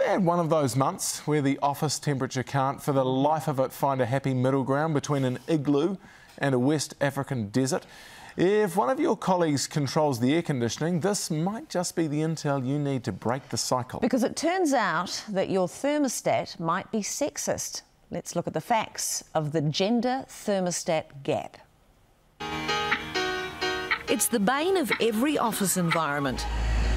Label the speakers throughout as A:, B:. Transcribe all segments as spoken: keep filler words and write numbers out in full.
A: ever had one of those months where the office temperature can't for the life of it find a happy middle ground between an igloo and a West African desert? If one of your colleagues controls the air conditioning, this might just be the intel you need to break the cycle.
B: Because it turns out that your thermostat might be sexist. Let's look at the facts of the gender thermostat gap.
C: It's the bane of every office environment.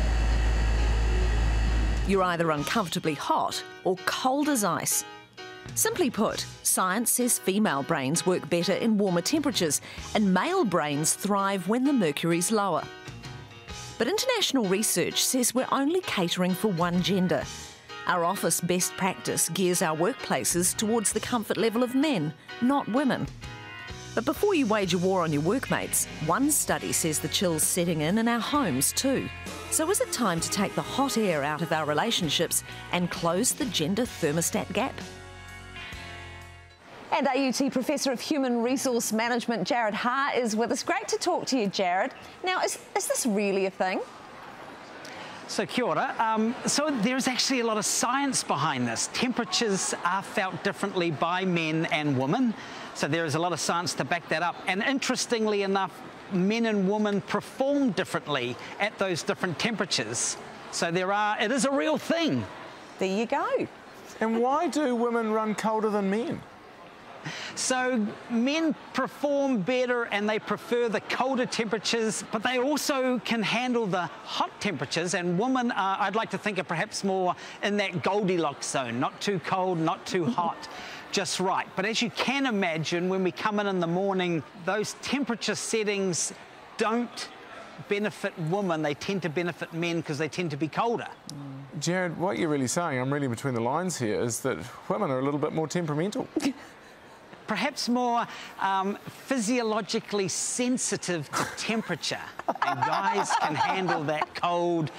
C: You're either uncomfortably hot or cold as ice. Simply put, science says female brains work better in warmer temperatures and male brains thrive when the mercury's lower. But international research says we're only catering for one gender. Our office best practice gears our workplaces towards the comfort level of men, not women. But before you wage a war on your workmates, one study says the chill's setting in in our homes too. So is it time to take the hot air out of our relationships and close the gender thermostat gap?
B: And A U T Professor of Human Resource Management Jared Ha is with us. Great to talk to you, Jared. Now, is, is this really a thing?
D: So, kia ora. Um, so there's actually a lot of science behind this. Temperatures are felt differently by men and women. So there is a lot of science to back that up. And interestingly enough, men and women perform differently at those different temperatures. So there are, it is a real thing.
B: There you go.
A: And why do women run colder than men?
D: So men perform better and they prefer the colder temperatures, but they also can handle the hot temperatures, and women are, I'd like to think, are perhaps more in that Goldilocks zone, not too cold, not too hot, just right. But as you can imagine, when we come in in the morning, those temperature settings don't benefit women, they tend to benefit men because they tend to be colder.
A: Jared, what you're really saying, I'm reading between the lines here, is that women are a little bit more temperamental.
D: Perhaps more um, physiologically sensitive to temperature. And guys can handle that cold.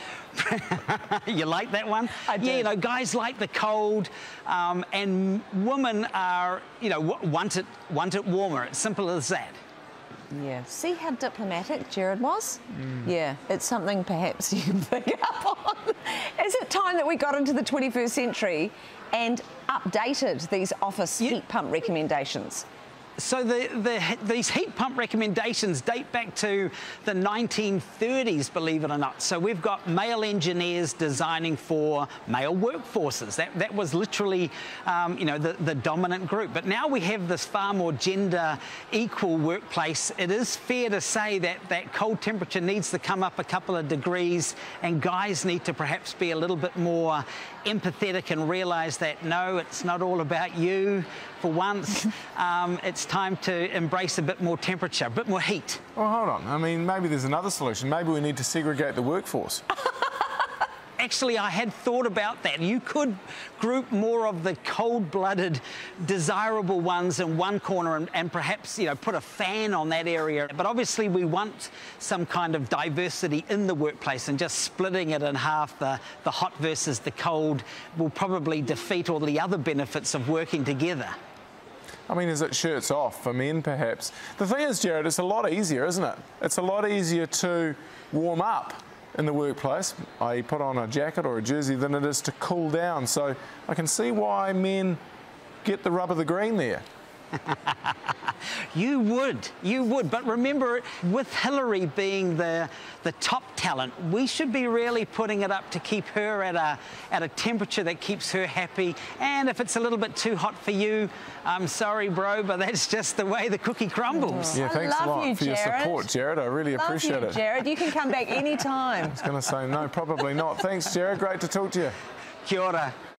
D: You like that one?
B: I do.
D: Yeah, you know, guys like the cold, um, and women are, you know, want it, want it warmer. It's simple as that.
B: Yeah. See how diplomatic Jared was? Mm. Yeah, it's something perhaps you can pick up on. Is it time that we got into the twenty-first century and updated these office
D: yeah.
B: heat pump recommendations?
D: So the, the, these heat pump recommendations date back to the nineteen thirties, believe it or not. So we've got male engineers designing for male workforces. That, that was literally, um, you know, the, the dominant group. But now we have this far more gender equal workplace. It is fair to say that that cold temperature needs to come up a couple of degrees, and guys need to perhaps be a little bit more empathetic and realise that, no, it's not all about you for once. um, it's time to embrace a bit more temperature, a bit more heat.
A: Well, hold on. I mean, maybe there's another solution. Maybe we need to segregate the workforce.
D: Actually, I had thought about that. You could group more of the cold-blooded, desirable ones in one corner and, and perhaps, you know, put a fan on that area. But obviously, we want some kind of diversity in the workplace, and just splitting it in half, the, the hot versus the cold, will probably defeat all the other benefits of working together.
A: I mean, is it shirts off for men, perhaps? The thing is, Jared, it's a lot easier, isn't it? It's a lot easier to warm up in the workplace, that is put on a jacket or a jersey, than it is to cool down. So I can see why men get the rub of the green there.
D: You would, you would. But remember, with Hillary being the, the top talent, we should be really putting it up to keep her at a, at a temperature that keeps her happy. And if it's a little bit too hot for you, I'm sorry, bro, but that's just the way the cookie crumbles.
A: Yeah, thanks
B: I love
A: a lot
B: you,
A: for your
B: Jared.
A: support, Jared. I really
B: love
A: appreciate
B: you,
A: it.
B: Jared, you can come back any time.
A: I was going to say no, probably not. Thanks, Jared. Great to talk to you.
D: Kia ora.